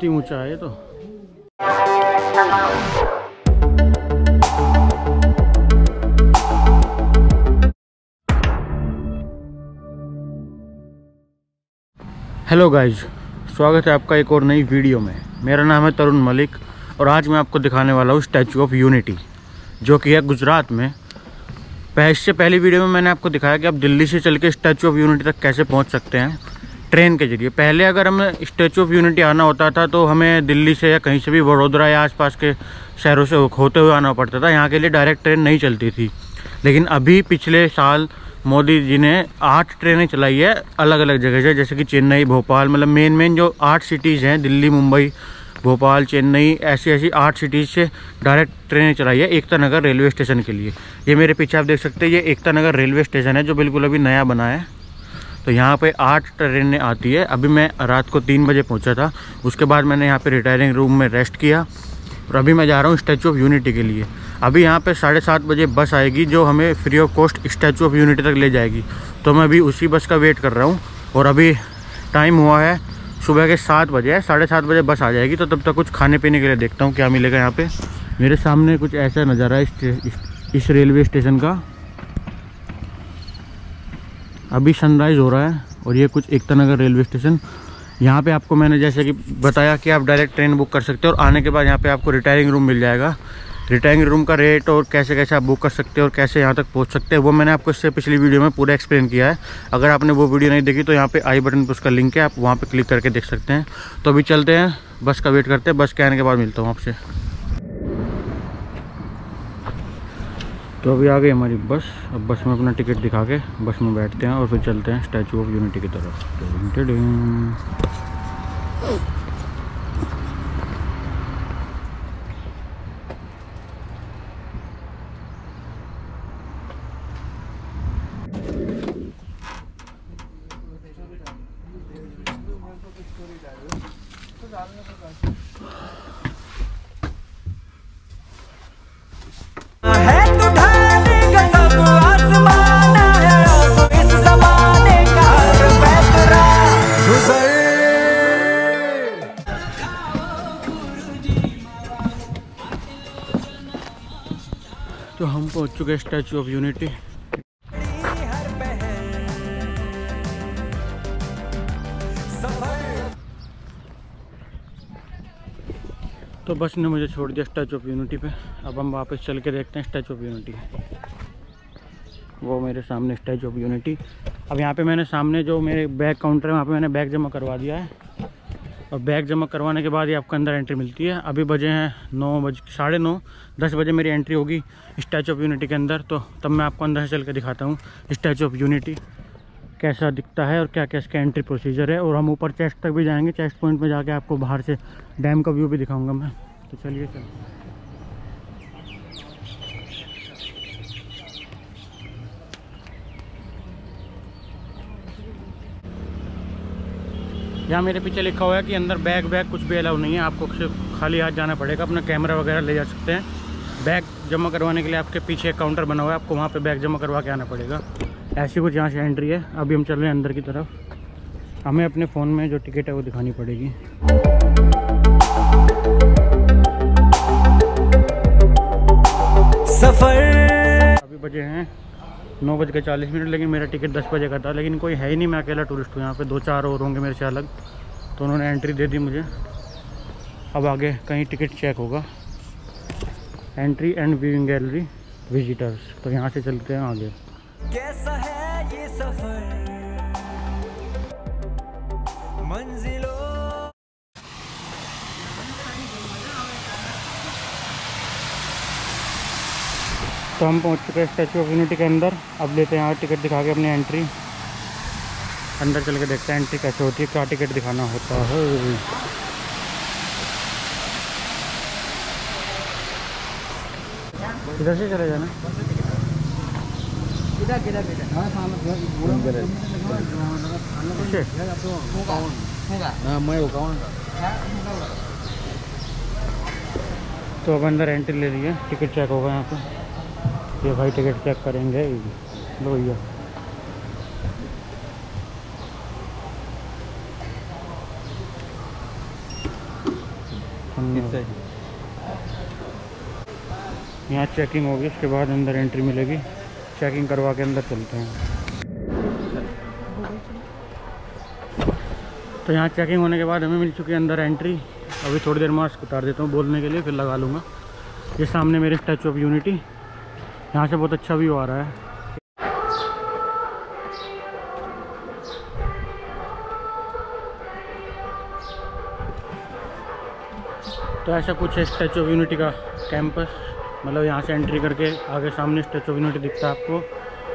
बहुत ही ऊंचा है ये तो। हेलो गाइज, स्वागत है आपका एक और नई वीडियो में। मेरा नाम है तरुण मलिक और आज मैं आपको दिखाने वाला हूँ स्टैचू ऑफ यूनिटी, जो कि है गुजरात में। इससे पहली वीडियो में मैंने आपको दिखाया कि आप दिल्ली से चल के स्टैचू ऑफ यूनिटी तक कैसे पहुँच सकते हैं ट्रेन के जरिए। पहले अगर हमें स्टैचू ऑफ यूनिटी आना होता था तो हमें दिल्ली से या कहीं से भी वडोदरा या आसपास के शहरों से होते हुए आना पड़ता था। यहाँ के लिए डायरेक्ट ट्रेन नहीं चलती थी, लेकिन अभी पिछले साल मोदी जी ने 8 ट्रेनें चलाई है अलग अलग जगह से, जैसे कि चेन्नई, भोपाल, मतलब मेन जो 8 सिटीज़ हैं, दिल्ली, मुंबई, भोपाल, चेन्नई, ऐसी 8 सिटीज़ से डायरेक्ट ट्रेनें चलाई है एकता नगर रेलवे स्टेशन के लिए। ये मेरे पीछे आप देख सकते हैं, ये एकता नगर रेलवे स्टेशन है जो बिल्कुल अभी नया बना है। तो यहाँ पे 8 ट्रेनें आती है। अभी मैं रात को 3 बजे पहुँचा था, उसके बाद मैंने यहाँ पे रिटायरिंग रूम में रेस्ट किया और अभी मैं जा रहा हूँ स्टैचू ऑफ यूनिटी के लिए। अभी यहाँ पे 7:30 बजे बस आएगी जो हमें free of cost Statue of Unity तक ले जाएगी। तो मैं अभी उसी बस का वेट कर रहा हूँ और अभी टाइम हुआ है सुबह के 7 बजे है। 7:30 बजे बस आ जाएगी, तो तब तक कुछ खाने पीने के लिए देखता हूँ क्या मिलेगा यहाँ पे। मेरे सामने कुछ ऐसा नज़ारा है इस रेलवे स्टेशन का। अभी सनराइज़ हो रहा है और ये कुछ एकता नगर रेलवे स्टेशन। यहाँ पे आपको मैंने जैसे कि बताया कि आप डायरेक्ट ट्रेन बुक कर सकते हो और आने के बाद यहाँ पे आपको रिटायरिंग रूम मिल जाएगा। रिटायरिंग रूम का रेट और कैसे कैसे आप बुक कर सकते हो और कैसे यहाँ तक पहुँच सकते हैं वो मैंने आपको इससे पिछली वीडियो में पूरा एक्सप्लेन किया है। अगर आपने वो वीडियो नहीं देखी तो यहाँ पे आई बटन पर उसका लिंक है, आप वहाँ पे क्लिक करके देख सकते हैं। तो अभी चलते हैं, बस का वेट करते हैं। बस के आने के बाद मिलता हूँ आपसे। तो अभी आ गई हमारी बस। अब बस में अपना टिकट दिखा के बस में बैठते हैं और फिर चलते हैं स्टैचू ऑफ यूनिटी की तरफ। तो हम पहुंच चुके हैं स्टैचू ऑफ यूनिटी। तो बस ने मुझे छोड़ दिया स्टैचू ऑफ यूनिटी पे। अब हम वापस चल के देखते हैं स्टैचू ऑफ यूनिटी। वो मेरे सामने स्टैचू ऑफ यूनिटी। अब यहाँ पे मैंने सामने जो मेरे बैग काउंटर है वहाँ पे मैंने बैग जमा करवा दिया है और बैग जमा करवाने के बाद ही आपको अंदर एंट्री मिलती है। अभी बजे हैं 9:30, 10 बजे मेरी एंट्री होगी स्टैचू ऑफ यूनिटी के अंदर। तो तब मैं आपको अंदर से चल के दिखाता हूँ स्टैचू ऑफ यूनिटी कैसा दिखता है और क्या क्या इसका एंट्री प्रोसीजर है। और हम ऊपर चेस्ट तक भी जाएंगे, चेस्ट पॉइंट में जाके आपको बाहर से डैम का व्यू भी दिखाऊंगा मैं। तो चलिए यहाँ मेरे पीछे लिखा हुआ है कि अंदर बैग कुछ भी अलाउ नहीं है, आपको सिर्फ खाली हाथ जाना पड़ेगा। अपना कैमरा वगैरह ले जा सकते हैं। बैग जमा करवाने के लिए आपके पीछे एक काउंटर बना हुआ है, आपको वहाँ पे बैग जमा करवा के आना पड़ेगा। ऐसी कुछ यहाँ से एंट्री है। अभी हम चल रहे हैं अंदर की तरफ। हमें अपने फ़ोन में जो टिकट है वो दिखानी पड़ेगी। सफ़र अभी बजे हैं 9:40, लेकिन मेरा टिकट 10 बजे का था। लेकिन कोई है ही नहीं, मैं अकेला टूरिस्ट हूँ यहाँ पे। 2-4 और होंगे मेरे से अलग, तो उन्होंने एंट्री दे दी मुझे। अब आगे कहीं टिकट चेक होगा। Entry and viewing gallery visitors. तो यहाँ से चलते हैं आगे। कैसा है ये सफर मंजिलों। तो हम पहुँच चुके हैं स्टैचू ऑफ यूनिटी के अंदर। अब लेते हैं यहाँ टिकट दिखा के अपनी एंट्री। अंदर चल के देखते हैं एंट्री कैसे होती है, क्या टिकट दिखाना होता है। इधर से चले जाना। तो अब अंदर एंट्री ले रही है, टिकट चेक होगा यहाँ पे। ये भाई टिकट चेक करेंगे। लो भैया, यहाँ चेकिंग होगी, उसके बाद अंदर एंट्री मिलेगी। चेकिंग करवा के अंदर चलते हैं। तो यहाँ चेकिंग होने के बाद हमें मिल चुकी है अंदर एंट्री। अभी थोड़ी देर मास्क उतार देता हूँ बोलने के लिए, फिर लगा लूँगा। ये सामने मेरे स्टैचू ऑफ यूनिटी, यहाँ से बहुत अच्छा व्यू आ रहा है। तो ऐसा कुछ है स्टैचू ऑफ यूनिटी का कैंपस। मतलब यहाँ से एंट्री करके आगे सामने स्टैचू ऑफ यूनिटी दिखता है आपको।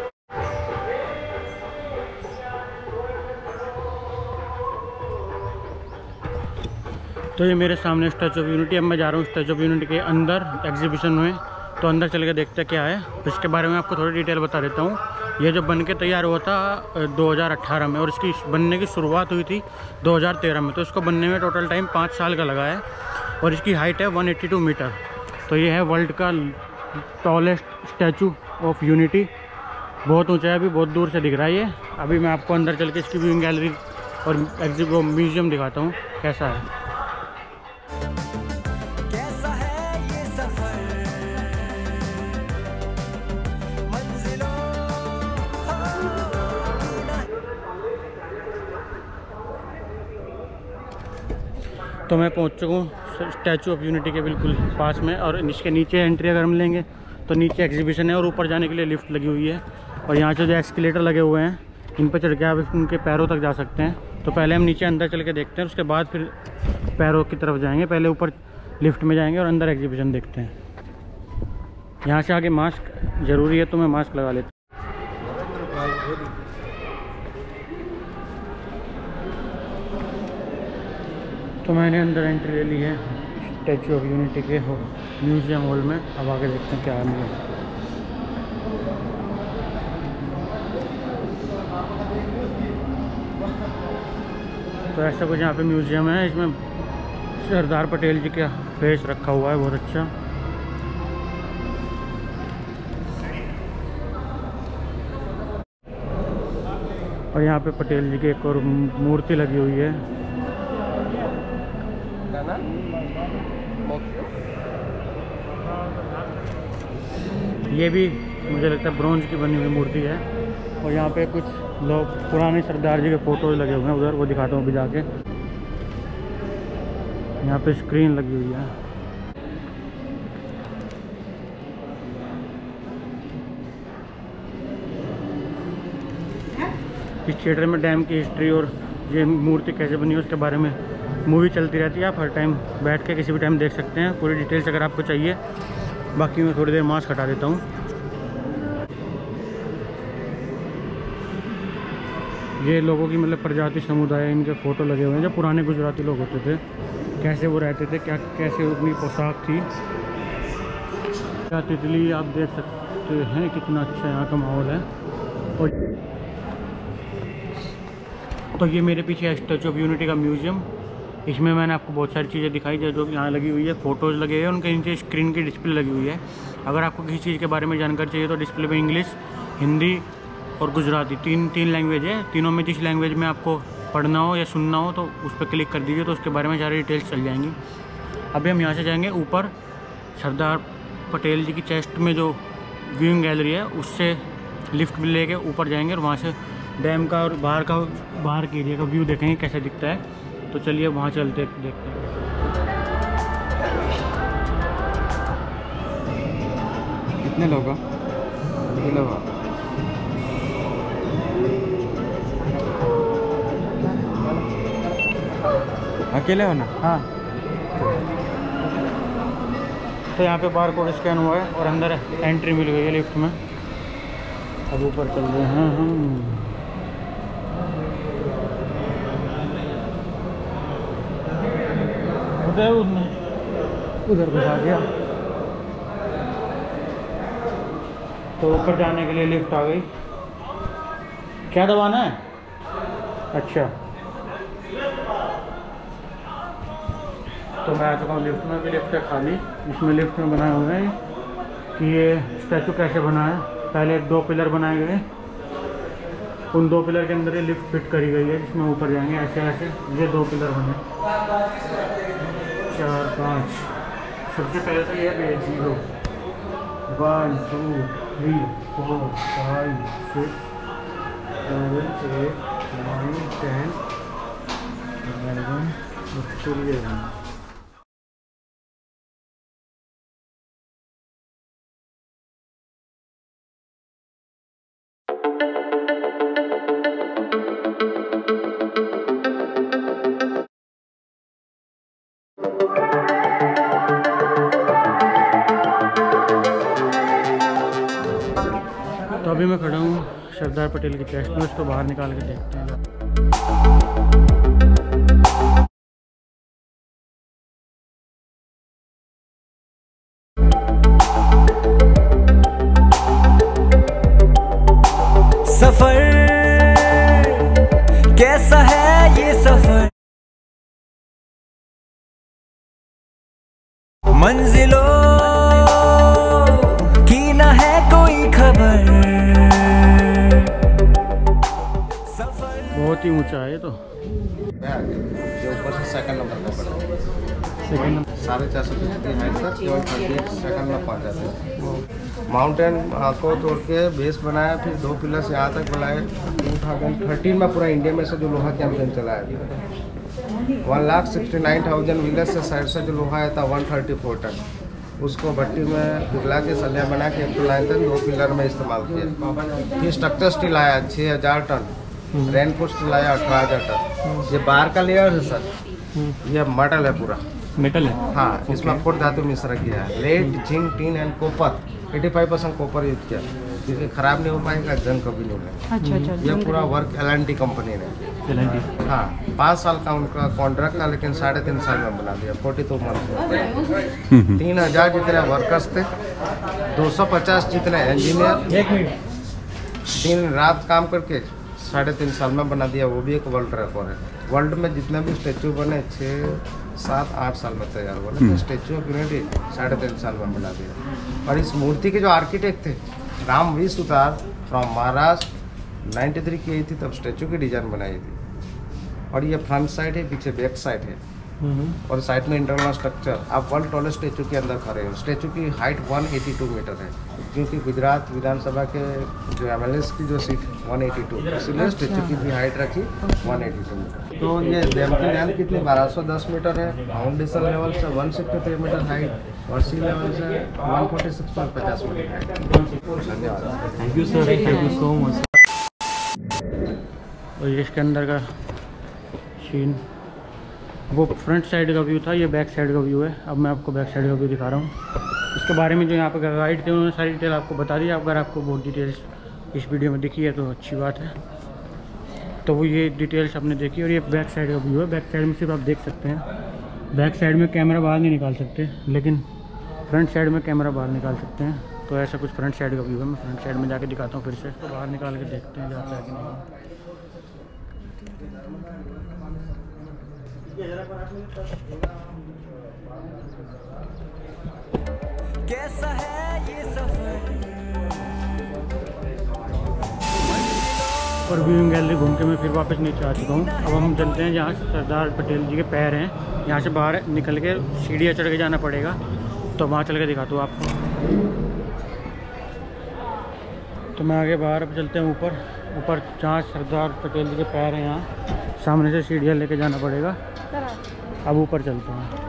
तो ये मेरे सामने स्टैचू ऑफ यूनिटी। अब मैं जा रहा हूँ स्टैचू ऑफ यूनिटी के अंदर एग्जीबिशन में। तो अंदर चल के देखते हैं क्या है। इसके बारे में आपको थोड़ी डिटेल बता देता हूँ। ये जो बन के तैयार हुआ था 2018 में, और इसकी बनने की शुरुआत हुई थी 2013 में। तो इसको बनने में टोटल टाइम 5 साल का लगा है, और इसकी हाइट है 182 मीटर। तो ये है वर्ल्ड का टॉलेस्ट स्टैचू ऑफ यूनिटी। बहुत ऊंचा है, अभी बहुत दूर से दिख रहा है ये। अभी मैं आपको अंदर चल के इसकी व्यूइंग गैलरी और म्यूजियम दिखाता हूँ कैसा है। तो मैं पहुंच चुका हूँ स्टैचू ऑफ यूनिटी के बिल्कुल पास में, और इसके नीचे एंट्री अगर हम लेंगे तो नीचे एग्जीबिशन है, और ऊपर जाने के लिए लिफ्ट लगी हुई है। और यहाँ से जो एस्केलेटर लगे हुए हैं, इन पर चढ़ के आप उनके पैरों तक जा सकते हैं। तो पहले हम नीचे अंदर चल के देखते हैं, उसके बाद फिर पैरों की तरफ जाएंगे। पहले ऊपर लिफ्ट में जाएंगे और अंदर एग्जीबिशन देखते हैं। यहाँ से आगे मास्क ज़रूरी है, तो मैं मास्क लगा लेता हूँ। तो मैंने अंदर एंट्री ले ली है स्टैचू ऑफ यूनिटी के म्यूज़ियम हॉल में। अब आगे देखते हैं क्या है। तो ऐसा कुछ यहाँ पे म्यूज़ियम है। इसमें सरदार पटेल जी का फेस रखा हुआ है, बहुत अच्छा। और यहाँ पे पटेल जी की एक और मूर्ति लगी हुई है। ये भी मुझे लगता है ब्रोंज की बनी हुई मूर्ति है। और यहाँ पे कुछ लोग पुराने सरदार जी के फोटोज लगे हुए हैं उधर, वो दिखाता हूँ अभी जाके। यहाँ पे स्क्रीन लगी हुई है। इस थिएटर में डैम की हिस्ट्री और ये मूर्ति कैसे बनी है उसके बारे में मूवी चलती रहती है। आप हर टाइम बैठ के किसी भी टाइम देख सकते हैं पूरी डिटेल्स अगर आपको चाहिए। बाकी मैं थोड़ी देर मास्क हटा देता हूँ। ये लोगों की मतलब प्रजाति समुदाय, इनके फ़ोटो लगे हुए हैं जो पुराने गुजराती लोग होते थे, कैसे वो रहते थे, क्या कैसे उनकी पोशाक थी। क्या तितली आप देख सकते हैं, कितना अच्छा यहाँ का माहौल है। और तो ये मेरे पीछे है स्टैचू ऑफ यूनिटी का म्यूज़ियम। इसमें मैंने आपको बहुत सारी चीज़ें दिखाई जो यहाँ लगी हुई है। फ़ोटोज़ लगे हैं, उनके नीचे स्क्रीन की डिस्प्ले लगी हुई है। अगर आपको किसी चीज़ के बारे में जानकारी चाहिए तो डिस्प्ले में इंग्लिश, हिंदी और गुजराती तीन लैंग्वेज है। तीनों में जिस लैंग्वेज में आपको पढ़ना हो या सुनना हो तो उस पर क्लिक कर दीजिए, तो उसके बारे में सारी डिटेल्स चल जाएंगी। अभी हम यहाँ से जाएंगे ऊपर सरदार पटेल जी की चेस्ट में जो व्यूइंग गैलरी है, उससे लिफ्ट भी लेके ऊपर जाएंगे और वहाँ से डैम का और बाहर के एरिया का व्यू देखेंगे कैसे दिखता है। तो चलिए वहाँ चलते देखते हैं। कितने लोग अकेले हो ना? हाँ। तो यहाँ पे बार कोड स्कैन हुआ है और अंदर एंट्री मिल गई है लिफ्ट में। अब ऊपर चल रहे हैं हम। उधर घुसा दिया। तो ऊपर जाने के लिए लिफ्ट आ गई। क्या दबाना है? अच्छा, तो मैं आ चुका हूँ लिफ्ट में। भी लिफ्ट है खाली। इसमें लिफ्ट में बनाए हुए हैं कि ये स्टैचू कैसे बना है। पहले 2 पिलर बनाए गए, उन 2 पिलर के अंदर ये लिफ्ट फिट करी गई है जिसमें ऊपर जाएंगे। ऐसे ऐसे ये 2 पिलर बने। 4 5। सबसे पहले तो ये है 0 1 2 3 4 5 6 7 8 9 10 11 12। तो अभी मैं खड़ा हूँ सरदार पटेल की चेस्ट में, उसको बाहर निकाल के देखते हैं। सफर कैसा है ये सफर, मंजिलों की ना है कोई खबर। बहुत ही ऊंचा है तो। जो ऊपर से सेकंड नंबर का पड़ा है, सेकंड नंबर 450 फीट की हाइट तक केवल 38 सेकंड में पहुंच जाते हैं। माउंटेन को तोड़ के बेस बनाया, फिर 2 पिलर्स यहाँ तक बनाए। 2013 में पूरा इंडिया में से जो लोहा कैंपेन चलाया था, 1,69,000 व्हीलर से साइड से जो लोहा आया था 134 टन, उसको भट्टी में पिघला के सलिया बना के 1 टन 2 पिलर में इस्तेमाल किया। फिर स्ट्रक्चर स्टील आया 6,000 टन, रेनफोर्स स्टील आया 18,000 टन। ये बाहर का लेयर है सर, ये मेटल है पूरा, मेटल है। हाँ, इसमें फुट धातु मिश्र किया है। Lead, zinc, tin and copper, 85% copper use किया, क्योंकि खराब नहीं हो पाएगा, जंग कभी नहीं होगा। अच्छा। ये पूरा वर्क L&T कंपनी ने, हाँ, 5 साल का उनका कॉन्ट्रैक्ट था, लेकिन 3.5 साल में बना दिया, 42 मंथ में। 3,000 जितने वर्कर्स थे, 250 जितने इंजीनियर, दिन रात काम करके 3.5 साल में बना दिया। वो भी एक वर्ल्ड रिकॉर्ड है। वर्ल्ड में जितने भी स्टेचू बने 6, 7, 8 साल में तैयार हुआ, लेकिन स्टेचू ऑफ यूनिटी 3.5 साल में बना दिया। और इस मूर्ति के जो आर्किटेक्ट थे राम वी सुतार फ्रॉम महाराष्ट्र, 93 की आई थी तब स्टेचू की डिजाइन बनाई थी। और ये फ्रंट साइड है, पीछे बैक साइड है, और साइड में इंटरनल स्ट्रक्चर। आप वर्ल्ड टॉलेस्ट स्टेचू के अंदर खड़े हो। स्टेचू की हाइट 182 मीटर है, क्योंकि गुजरात विधानसभा के जो MLAs की जो सीट 182, इसलिए स्टेचू की भी हाइट रखी 182 मीटर। तो ये डैम की लेंथ कितनी 1210 मीटर है। फाउंडेशन लेवल से 163 मीटर हाइट और सी लेवल से 146.50 मीटर हाइट। धन्यवाद। Thank you sir, thank you so much. और ये इसके अंदर का सीन, वो फ्रंट साइड का व्यू था, ये बैक साइड का व्यू है। अब मैं आपको बैक साइड का व्यू दिखा रहा हूँ। इसके बारे में जो यहाँ पर गाइड थे उन्होंने सारी डिटेल आपको बता दी। अगर आपको बहुत डिटेल्स इस वीडियो में दिखी है तो अच्छी बात है। तो वो ये डिटेल्स आपने देखी। और ये बैक साइड का व्यू है। बैक साइड में सिर्फ आप देख सकते हैं, बैक साइड में कैमरा बाहर नहीं निकाल सकते, लेकिन फ्रंट साइड में कैमरा बाहर निकाल सकते हैं। तो ऐसा कुछ फ्रंट साइड का व्यू है। मैं फ्रंट साइड में जाके दिखाता हूँ फिर से। इसको बाहर निकाल के देखते हैं जाता है कि नहीं। कैसा है ये सफर। और व्यूइंग गैलरी घूम के मैं फिर वापस नीचे आ चुका हूँ। अब हम चलते हैं जहाँ सरदार पटेल जी के पैर हैं, यहाँ से बाहर निकल के सीढ़ियाँ चढ़ के जाना पड़ेगा। तो वहाँ चल के दिखाता हूँ आपको। तो मैं आगे बाहर अब चलते हैं ऊपर जहाँ सरदार पटेल जी के पैर हैं, यहाँ सामने से सीढ़ियाँ लेके जाना पड़ेगा। अब ऊपर चलते हैं।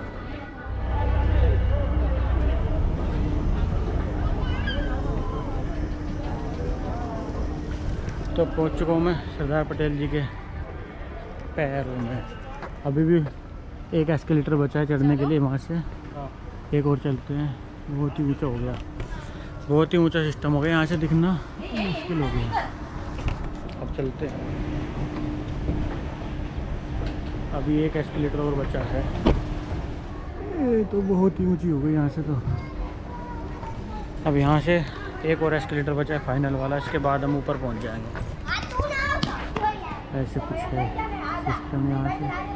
तो पहुंच चुका हूँ मैं सरदार पटेल जी के पैरों में। अभी भी एक एस्केलेटर बचा है चढ़ने के लिए, वहाँ से एक और चलते हैं। बहुत ही ऊंचा हो गया, बहुत ही ऊंचा सिस्टम हो गया, यहाँ से दिखना मुश्किल हो गया। अब चलते हैं। अभी एक एस्केलेटर और बचा है। ये तो बहुत ही ऊंची हो गई यहाँ से। तो अब यहाँ से एक और एस्केलेटर बचा है फाइनल वाला, इसके बाद हम ऊपर पहुँच जाएंगे। ऐसे कुछ है सिस्टम यहाँ से।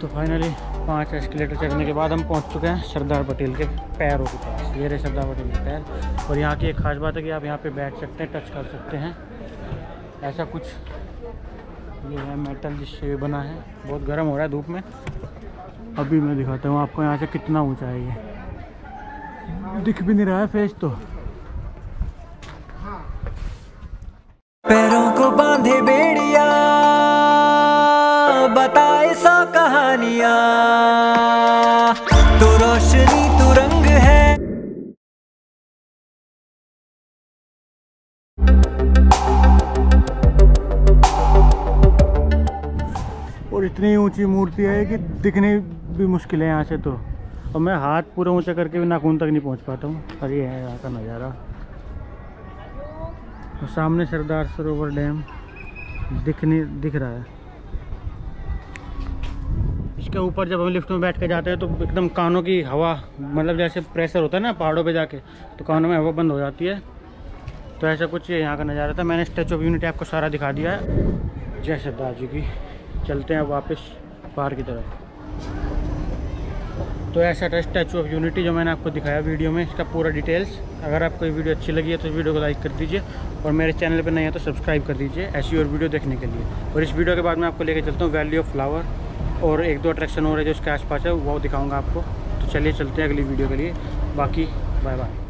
तो फाइनली 5 एस्केलेटर चढ़ने के बाद हम पहुंच चुके हैं सरदार पटेल के पैरों के पास। ये रहे सरदार पटेल के पैर। और यहाँ की एक ख़ास बात है कि आप यहाँ पे बैठ सकते हैं, टच कर सकते हैं। ऐसा कुछ ये है मेटल जिससे बना है। बहुत गर्म हो रहा है धूप में। अभी मैं दिखाता हूँ आपको यहाँ से कितना ऊंचा है ये। दिख भी नहीं रहा है फेस तो। पैरों को बांधे बेड़िया, बताए सौ कहानियां, तू रोशनी तू रंग है। और इतनी ऊंची मूर्ति है कि दिखने भी मुश्किल है यहाँ से तो। और मैं हाथ पूरा ऊंचा करके भी नाखून तक नहीं पहुँच पाता हूँ। और ये है यहाँ का नज़ारा। और सामने सरदार सरोवर डैम दिख रहा है। इसके ऊपर जब हम लिफ्ट में बैठ के जाते हैं तो एकदम कानों की हवा, मतलब जैसे प्रेशर होता है ना पहाड़ों पे जाके, तो कानों में हवा बंद हो जाती है। तो ऐसा कुछ यहाँ का नज़ारा था। मैंने स्टैचू ऑफ यूनिटी आपको सारा दिखा दिया है। जय सरदार जी की। चलते हैं वापस बाहर की तरफ। तो ऐसा था स्टैचू ऑफ यूनिटी जो मैंने आपको दिखाया वीडियो में, इसका पूरा डिटेल्स। अगर आपको ये वीडियो अच्छी लगी है तो वीडियो को लाइक कर दीजिए, और मेरे चैनल पे नहीं है तो सब्सक्राइब कर दीजिए ऐसी और वीडियो देखने के लिए। और इस वीडियो के बाद मैं आपको लेके चलता हूँ वैली ऑफ फ्लावर, और 1-2 अट्रैक्शन और है जो इसके आसपास है, वो दिखाऊँगा आपको। तो चलिए चलते हैं अगली वीडियो के लिए। बाकी बाय बाय।